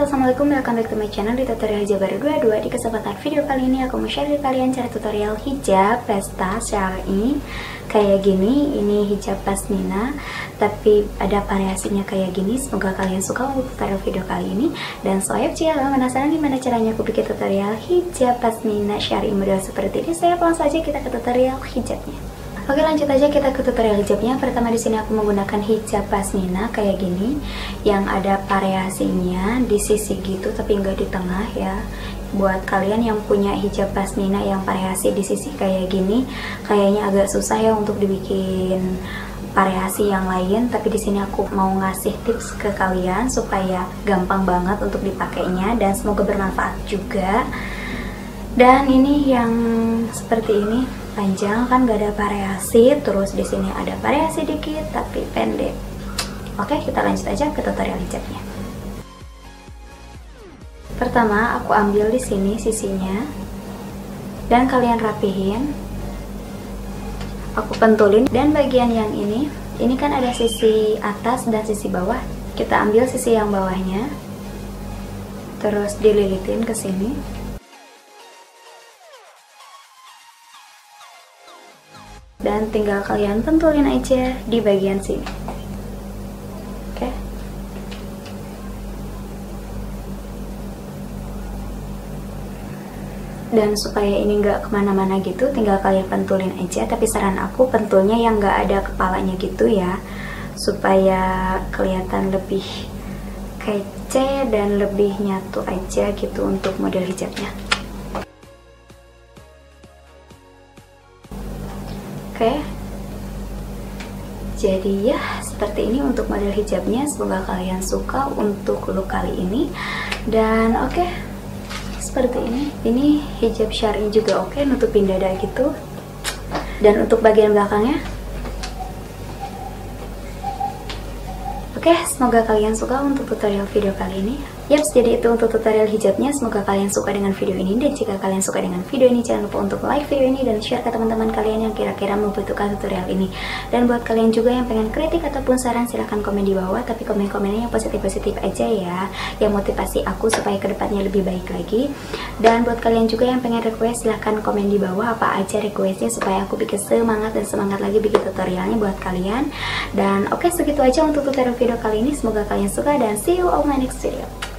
assalamualaikum, welcome back to my channel di tutorial hijab baru 22. Di kesempatan video kali ini aku mau share ke kalian cara tutorial hijab pesta syar'i kayak gini. Ini hijab pasmina tapi ada variasinya kayak gini. Semoga kalian suka untuk tutorial video kali ini. Dan soalnya jika kalian penasaran gimana caranya aku bikin tutorial hijab pasmina syar'i model seperti ini, saya langsung saja kita ke tutorial hijabnya. Oke, lanjut aja kita ke tutorial hijabnya. Pertama di sini aku menggunakan hijab pasmina kayak gini yang ada variasinya di sisi gitu tapi enggak di tengah ya. Buat kalian yang punya hijab pasmina yang variasi di sisi kayak gini, kayaknya agak susah ya untuk dibikin variasi yang lain, tapi di sini aku mau ngasih tips ke kalian supaya gampang banget untuk dipakainya dan semoga bermanfaat juga. Dan ini yang seperti ini panjang kan, gak ada variasi, terus di sini ada variasi dikit tapi pendek. Oke, kita lanjut aja ke tutorial hijabnya. Pertama aku ambil di sini sisinya dan kalian rapihin. Aku pentulin dan bagian yang ini kan ada sisi atas dan sisi bawah. Kita ambil sisi yang bawahnya, terus dililitin ke sini. Dan tinggal kalian pentulin aja di bagian sini. Oke. Dan supaya ini nggak kemana-mana gitu, tinggal kalian pentulin aja. Tapi saran aku pentulnya yang nggak ada kepalanya gitu ya, supaya kelihatan lebih kece dan lebih nyatu aja gitu untuk model hijabnya. Oke, jadi ya seperti ini untuk model hijabnya. Semoga kalian suka untuk look kali ini. Dan oke, seperti ini hijab syar'i juga oke, nutupin dada gitu. Dan untuk bagian belakangnya, oke, semoga kalian suka untuk tutorial video kali ini. Yaps, jadi itu untuk tutorial hijabnya. Semoga kalian suka dengan video ini. Dan jika kalian suka dengan video ini, jangan lupa untuk like video ini dan share ke teman-teman kalian yang kira-kira membutuhkan tutorial ini. Dan buat kalian juga yang pengen kritik ataupun saran, silahkan komen di bawah. Tapi komen-komennya yang positif-positif aja ya, yang motivasi aku supaya kedepannya lebih baik lagi. Dan buat kalian juga yang pengen request, silahkan komen di bawah apa aja requestnya supaya aku bikin semangat dan semangat lagi bikin tutorialnya buat kalian. Dan oke, segitu aja untuk tutorial video kali ini. Semoga kalian suka dan see you on my next video.